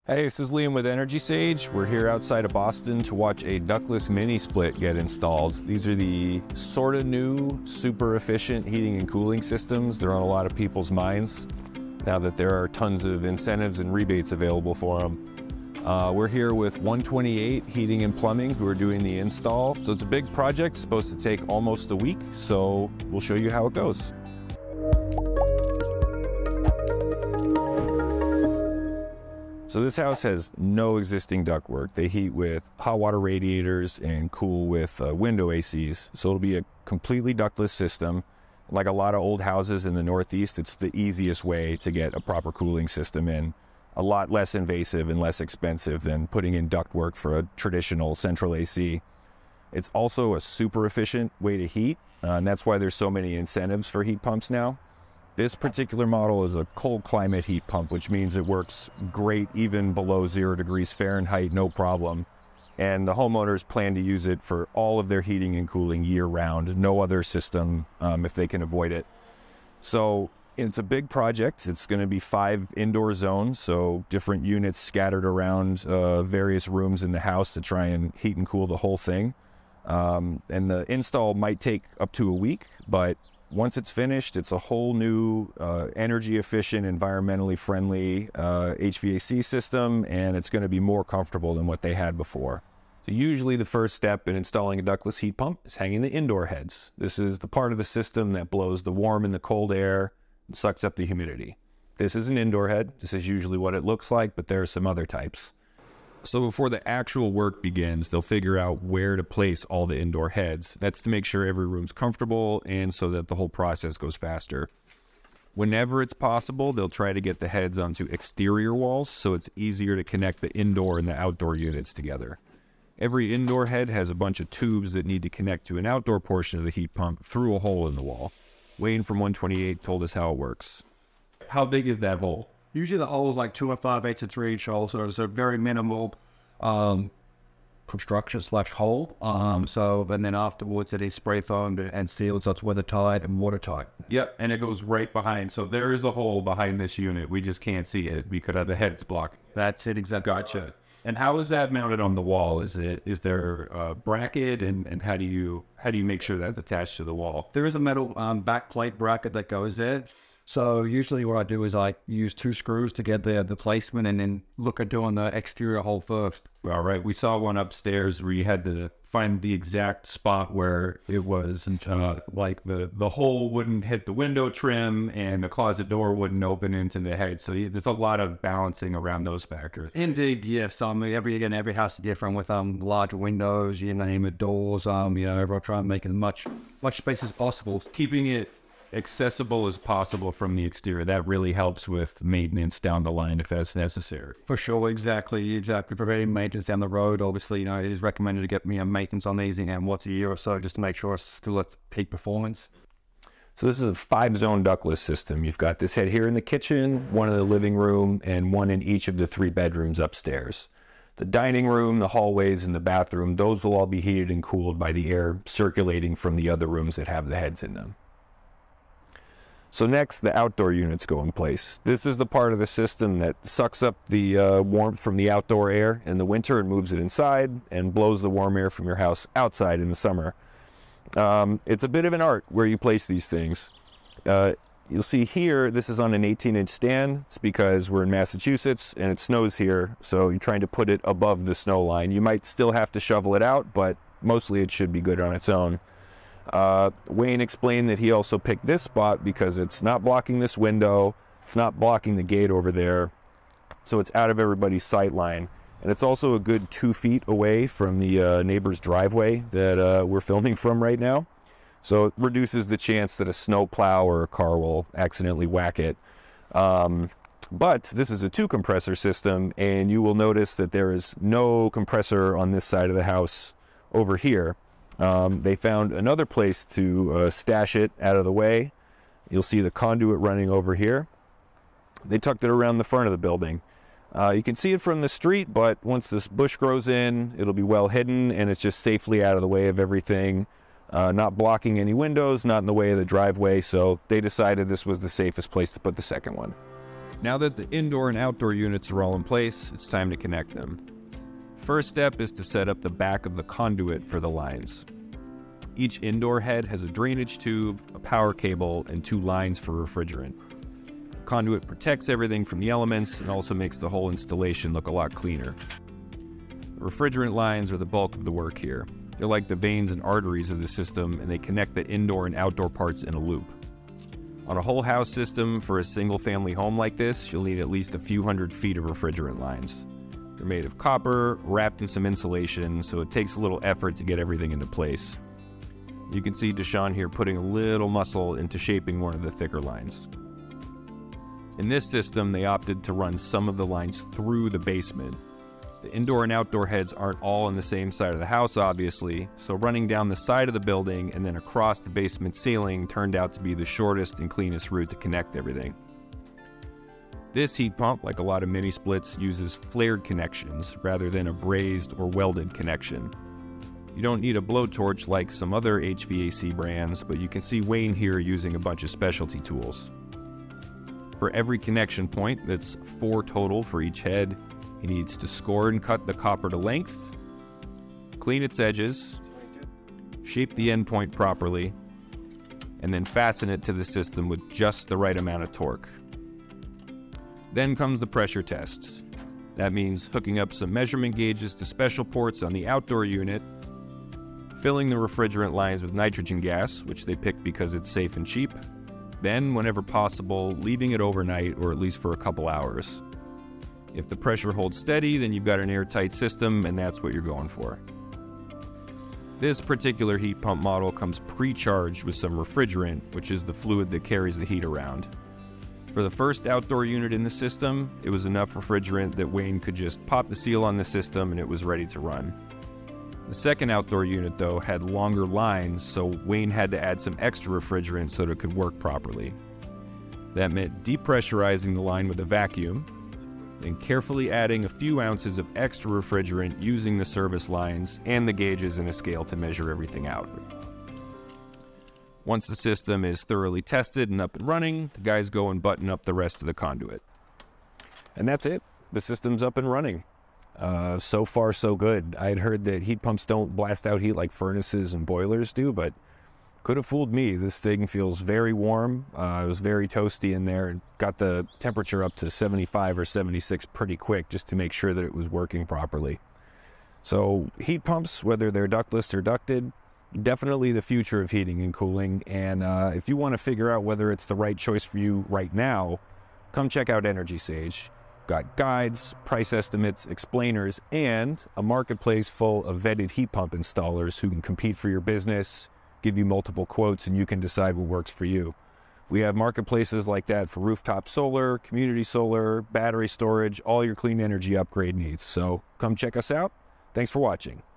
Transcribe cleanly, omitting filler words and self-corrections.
Hey, this is Liam with EnergySage. We're here outside of Boston to watch a ductless mini split get installed. These are the sort of new, super efficient heating and cooling systems. They're on a lot of people's minds now that there are tons of incentives and rebates available for them. We're here with 128 Heating and Plumbing who are doing the install. So it's a big project, supposed to take almost a week. So we'll show you how it goes. So this house has no existing ductwork. They heat with hot water radiators and cool with window ACs. So it'll be a completely ductless system. Like a lot of old houses in the Northeast, it's the easiest way to get a proper cooling system in. A lot less invasive and less expensive than putting in ductwork for a traditional central AC. It's also a super efficient way to heat, and that's why there's so many incentives for heat pumps now. This particular model is a cold climate heat pump, which means it works great even below 0 degrees Fahrenheit, no problem. And the homeowners plan to use it for all of their heating and cooling year round, no other system if they can avoid it. So it's a big project. It's going to be 5 indoor zones, so different units scattered around various rooms in the house to try and heat and cool the whole thing. And the install might take up to a week, but once it's finished, it's a whole new energy efficient, environmentally friendly HVAC system, and it's going to be more comfortable than what they had before. So usually the first step in installing a ductless heat pump is hanging the indoor heads. This is the part of the system that blows the warm and the cold air and sucks up the humidity. This is an indoor head. This is usually what it looks like, but there are some other types. So before the actual work begins, they'll figure out where to place all the indoor heads. That's to make sure every room's comfortable and so that the whole process goes faster. Whenever it's possible, they'll try to get the heads onto exterior walls so it's easier to connect the indoor and the outdoor units together. Every indoor head has a bunch of tubes that need to connect to an outdoor portion of the heat pump through a hole in the wall. Wayne from 128 told us how it works. How big is that hole? Usually the hole is like 2 5/8 to 3 inch hole, so it's a very minimal construction / hole. And then afterwards it is spray foamed and sealed, so it's weather tight and watertight. Yep, and it goes right behind. So there is a hole behind this unit. We just can't see it because the head's blocked. That's it, exactly. Gotcha. And how is that mounted on the wall? Is there a bracket, and how do you make sure that's attached to the wall? There is a metal back plate bracket that goes there. So usually what I do is I use 2 screws to get the placement and then look at doing the exterior hole first. All right. We saw one upstairs where you had to find the exact spot where it was, like the hole wouldn't hit the window trim and the closet door wouldn't open into the head. So there's a lot of balancing around those factors. Indeed, yes. Every house is different with larger windows, you name it, doors. Everyone try and make as much space as possible. Keeping it accessible as possible from the exterior. That really helps with maintenance down the line if that's necessary. For sure, exactly. Preventing maintenance down the road. Obviously, it is recommended to get maintenance on these once a year or so just to make sure it's still at peak performance. So this is a 5-zone ductless system. You've got this head here in the kitchen, one in the living room, and one in each of the 3 bedrooms upstairs. The dining room, the hallways, and the bathroom, those will all be heated and cooled by the air circulating from the other rooms that have the heads in them. So next, the outdoor units go in place. This is the part of the system that sucks up the warmth from the outdoor air in the winter and moves it inside and blows the warm air from your house outside in the summer. It's a bit of an art where you place these things. You'll see here, this is on an 18-inch stand. It's because we're in Massachusetts and it snows here, so you're trying to put it above the snow line. You might still have to shovel it out, but mostly it should be good on its own. Wayne explained that he also picked this spot because it's not blocking this window, it's not blocking the gate over there, so it's out of everybody's sight line. And it's also a good 2 feet away from the neighbor's driveway that we're filming from right now. So it reduces the chance that a snow plow or a car will accidentally whack it. But this is a 2 compressor system, and you will notice that there is no compressor on this side of the house over here. They found another place to stash it out of the way. You'll see the conduit running over here. They tucked it around the front of the building. You can see it from the street, but once this bush grows in, it'll be well hidden, and it's just safely out of the way of everything, not blocking any windows, not in the way of the driveway, so they decided this was the safest place to put the second one. Now that the indoor and outdoor units are all in place, it's time to connect them. First step is to set up the back of the conduit for the lines. Each indoor head has a drainage tube, a power cable, and 2 lines for refrigerant. The conduit protects everything from the elements and also makes the whole installation look a lot cleaner. The refrigerant lines are the bulk of the work here. They're like the veins and arteries of the system, and they connect the indoor and outdoor parts in a loop. On a whole house system for a single family home like this, you'll need at least a few hundred feet of refrigerant lines. They're made of copper, wrapped in some insulation, so it takes a little effort to get everything into place. You can see Deshaun here putting a little muscle into shaping one of the thicker lines. In this system, they opted to run some of the lines through the basement. The indoor and outdoor heads aren't all on the same side of the house, obviously, so running down the side of the building and then across the basement ceiling turned out to be the shortest and cleanest route to connect everything. This heat pump, like a lot of mini splits, uses flared connections rather than a brazed or welded connection. You don't need a blowtorch like some other HVAC brands, but you can see Wayne here using a bunch of specialty tools. For every connection point, that's 4 total for each head, he needs to score and cut the copper to length, clean its edges, shape the end point properly, and then fasten it to the system with just the right amount of torque. Then comes the pressure test. That means hooking up some measurement gauges to special ports on the outdoor unit, filling the refrigerant lines with nitrogen gas, which they picked because it's safe and cheap, then, whenever possible, leaving it overnight or at least for a couple hours. If the pressure holds steady, then you've got an airtight system, and that's what you're going for. This particular heat pump model comes pre-charged with some refrigerant, which is the fluid that carries the heat around. For the first outdoor unit in the system, it was enough refrigerant that Wayne could just pop the seal on the system and it was ready to run. The second outdoor unit, though, had longer lines, so Wayne had to add some extra refrigerant so that it could work properly. That meant depressurizing the line with a vacuum, then carefully adding a few ounces of extra refrigerant using the service lines and the gauges and a scale to measure everything out. Once the system is thoroughly tested and up and running, the guys go and button up the rest of the conduit. And that's it. The system's up and running. So far, so good. I had heard that heat pumps don't blast out heat like furnaces and boilers do, but could have fooled me. This thing feels very warm. It was very toasty in there and got the temperature up to 75 or 76 pretty quick just to make sure that it was working properly. So heat pumps, whether they're ductless or ducted, definitely the future of heating and cooling. And if you want to figure out whether it's the right choice for you right now, come check out EnergySage. Got guides, price estimates, explainers, and a marketplace full of vetted heat pump installers who can compete for your business, give you multiple quotes, and you can decide what works for you. We have marketplaces like that for rooftop solar, community solar, battery storage, all your clean energy upgrade needs. So come check us out. Thanks for watching.